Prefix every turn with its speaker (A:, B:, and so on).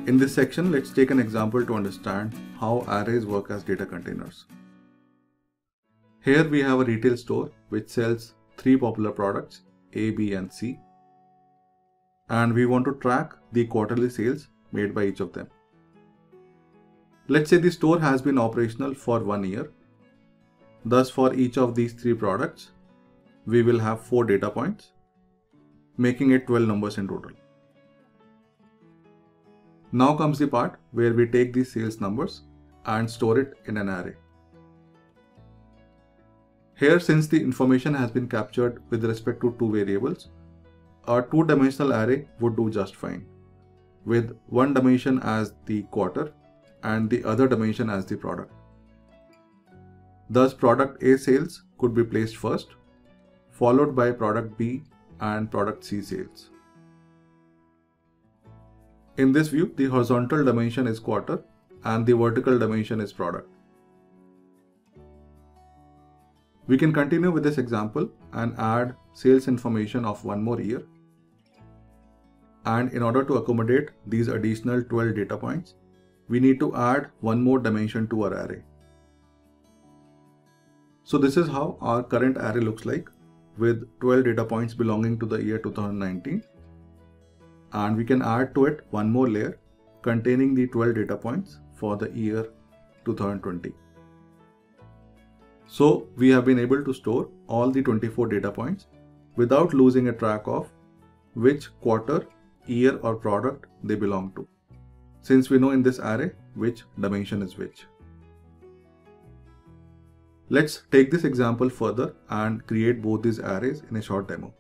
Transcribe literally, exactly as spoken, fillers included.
A: In this section, let's take an example to understand how arrays work as data containers. Here we have a retail store which sells three popular products, A, B and C. And we want to track the quarterly sales made by each of them. Let's say the store has been operational for one year. Thus, for each of these three products, we will have four data points, making it twelve numbers in total. Now comes the part where we take these sales numbers and store it in an array. Here, since the information has been captured with respect to two variables, a two-dimensional array would do just fine, with one dimension as the quarter and the other dimension as the product. Thus, product A sales could be placed first, followed by product B and product C sales. In this view, the horizontal dimension is quarter and the vertical dimension is product. We can continue with this example and add sales information of one more year. And in order to accommodate these additional twelve data points, we need to add one more dimension to our array. So this is how our current array looks like, with twelve data points belonging to the year two thousand nineteen. And we can add to it one more layer containing the twelve data points for the year two thousand twenty. So we have been able to store all the twenty-four data points without losing a track of which quarter, year or product they belong to, since we know in this array which dimension is which. Let's take this example further and create both these arrays in a short demo.